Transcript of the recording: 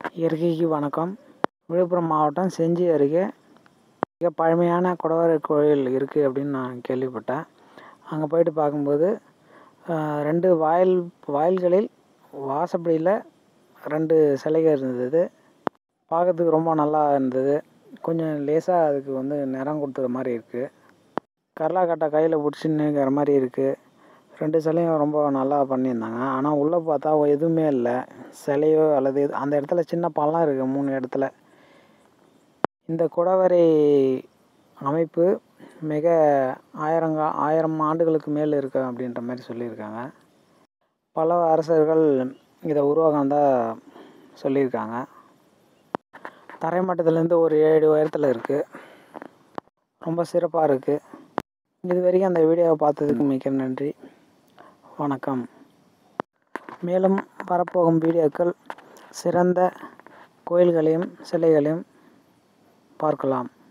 இயற்கைக்கு வணக்கம். விழுப்புரம் மாவட்டம் செஞ்சி அருகே மிக பழமையான குடவரை கோயில் இருக்குது அப்படின்னு நான் கேள்விப்பட்டேன். அங்கே போயிட்டு பார்க்கும்போது 2 வாயில்களில் வாசப்படியில் 2 சிலைகள் இருந்தது. பார்க்கறதுக்கு ரொம்ப நல்லா இருந்தது. கொஞ்சம் லேசாக அதுக்கு நிறம் கொடுத்துற மாதிரி இருக்குது. கரலாக்கட்டை கையில் பிடிச்சின்னு இருக்கிற மாதிரி இருக்குது. 2 சிலையும் ரொம்ப நல்லா பண்ணியிருந்தாங்க. ஆனால் உள்ளே பார்த்தா எதுவுமே இல்லை, சிலையோ அல்லது அந்த இடத்துல சின்ன பள்ளம் இருக்குது 3 இடத்துல. இந்த குடவரை அமைப்பு மிக 1000 ஆண்டுகளுக்கு மேல் இருக்கு அப்படின்ற மாதிரி சொல்லியிருக்காங்க. பல அரசர்கள் இதை உருவாக்கதான் சொல்லியிருக்காங்க. தரைமட்டத்திலேருந்து ஒரு 7 அடி உயரத்தில் இருக்குது. ரொம்ப சிறப்பாக இருக்குது. இது வரைக்கும் அந்த வீடியோவை பார்த்ததுக்கு மிக்க நன்றி. வணக்கம். மேலும் வரப்போகும் வீடியோக்கள் சிறந்த கோயில்களையும் சிலைகளையும் பார்க்கலாம்.